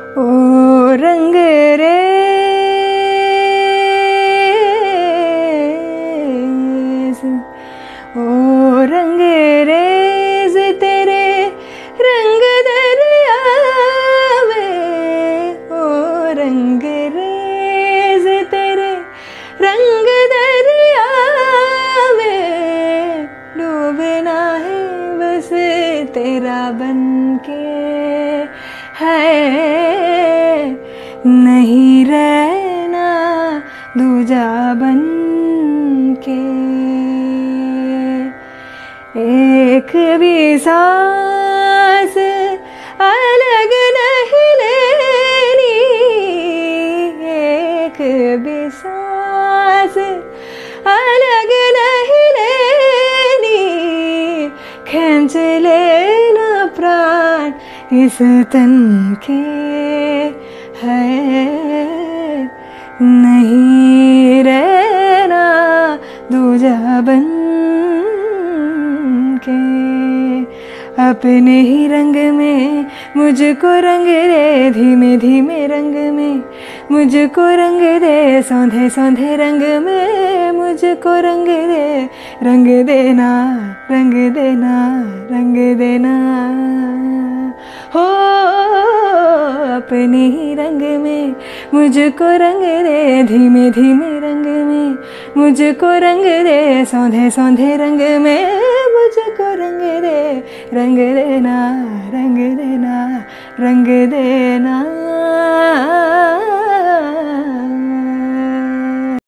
ओ रंग रेज़, ओ रंग रेज़ तेरे रंग दरिया में, ओ रंग रेज़ तेरे रंग दरिया में, डूबना है बस तेरा बनके, है नहीं रहना दूजा बनके। एक भी सांस अलग नहीं लेनी, एक भी सांस अलग नहीं लेनी, खींच लेना प्राण इस तन के, है नहीं रहना दूजा बन के। अपने ही रंग में मुझको रंग दे, धीमे धीमे रंग में मुझको रंग दे, सौंधे सौंधे रंग में मुझको रंग दे, रंग देना रंग देना रंग देना हो। अपने ही रंग में मुझको रंग दे, धीमे धीमे रंग में मुझको रंग दे, सौंधे सौंधे रंग में मुझको रंग दे, रंग देना रंग देना रंग देना।